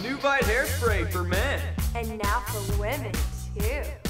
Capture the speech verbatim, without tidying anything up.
new Veidt hairspray for men. And now for women, too.